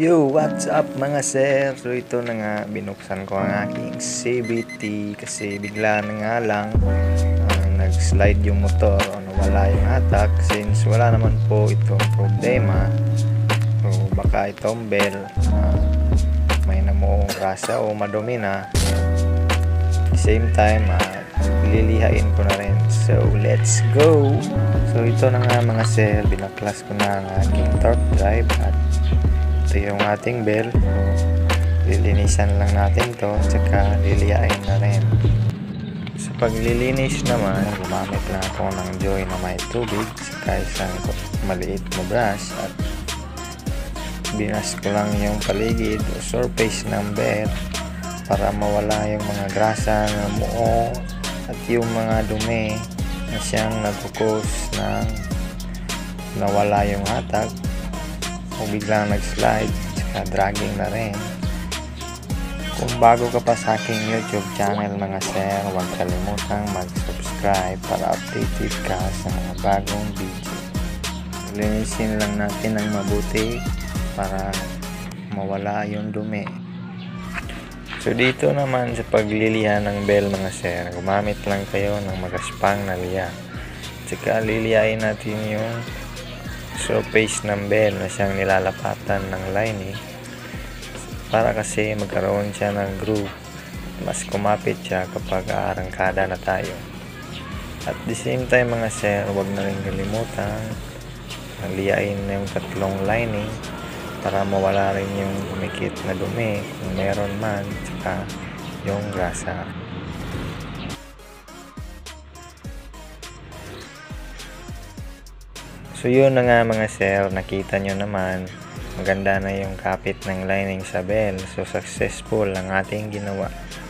Yo, what's up mga sir? So ito na nga, binuksan ko ang aking CVT kasi bigla na nga lang nag-slide yung motor o nawala yung hatak since wala naman po itong problema. So baka itong bell may namuong rasa o madumi na. Same time, lilihain ko na rin. So let's go! So ito na nga mga sir, binaklas ko na ang aking torque drive at ito yung ating bell. Lilinisan lang natin to, tsaka liliyain na rin. Sa paglilinis naman, gumamit na ako ng Joy na may tubig tsaka isang maliit na brush at binas ko lang yung paligid o surface ng bell para mawala yung mga grasa na muo at yung mga dumi na siyang nagkukos ng nawala yung hatak o biglang nag-slide tsaka dragging na rin. Kung bago ka pa sa aking YouTube channel mga sir, huwag kalimutang mag-subscribe para updated ka sa mga bagong video. Linisin lang natin ng mabuti para mawala yung dumi. So dito naman sa pagliliha ng bell mga sir, gumamit lang kayo ng magaspang na liya. Tsaka liliyain natin yung surface ng bell na siyang nilalapatan ng lining para kasi magkaroon siya ng groove. Mas kumapit siya kapag aarangkada na tayo. At the same time mga sir, huwag na rin kalimutan liyain yung tatlong lining para mawala rin yung umikit na dumi kung meron man, tsaka yung grasa. So yun na nga mga sir, nakita nyo naman maganda na yung kapit ng lining sa bell. So successful ang ating ginawa.